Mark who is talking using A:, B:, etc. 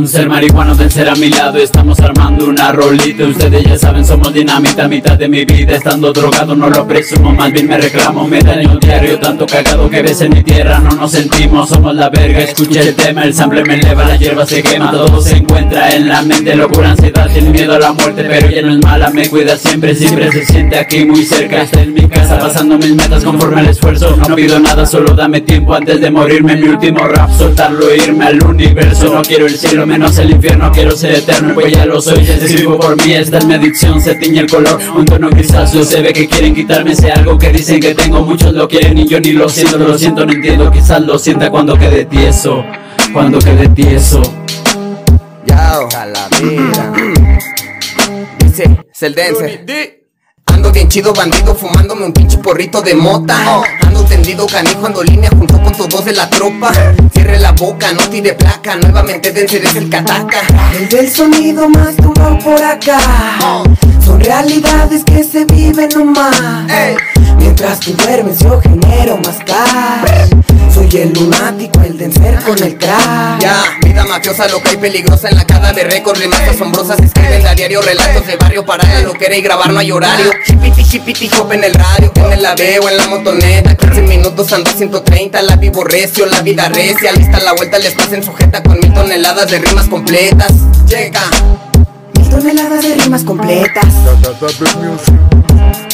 A: Un ser marihuano del ser a mi lado, estamos armando una rolita. Ustedes ya saben, somos dinamita, mitad de mi vida estando drogado, no lo presumo, más bien me reclamo. Me daño diario, tanto cagado que ves en mi tierra, no nos sentimos, somos la verga. Escucha el tema, el sample me eleva, la hierba se quema. Todo se encuentra en la mente, locura, ansiedad, el miedo a la muerte, pero ella no es mala, me cuida siempre, siempre se siente aquí muy cerca. Está en mi casa, pasando mis metas conforme al esfuerzo. No pido nada, solo dame tiempo antes de morirme. Mi último rap, soltarlo, irme al universo. No quiero el cielo, menos el infierno, quiero ser eterno, pues ya lo soy. Ya escribo por mí, esta es mi adicción, se tiñe el color, un tono grisáceo. Se ve que quieren quitarme ese algo que dicen que tengo, muchos lo quieren y yo ni lo siento, no entiendo. Quizás lo sienta cuando quede tieso, cuando quede tieso.
B: Yao, Calavera. Dice, Celdense. Ando bien chido, bandido, fumándome un pinche porrito de mota. Ando tendido, canijo, ando línea junto con todos de la tropa. Cierre la boca, no tire placa, nuevamente Dense es el cataca.
C: El del sonido más duro por acá. Son realidades que se viven nomás. Mientras tú duermes yo genero más cash. Soy el lunático, el Denser con el crack.
B: Ya, vida mafiosa, loca y peligrosa en la cadáver récord. Rimas asombrosas escriben a diario, relatos de barrio. Para la loquera y grabar no hay horario. Chipiti hop en el radio, en el AVE o en la motoneta. 15 minutos ando a 130, la vivo recio, la vida recia. Lista la vuelta, les pasen sujeta con 1000 toneladas de rimas completas. Checa
C: 1000 toneladas de rimas completas.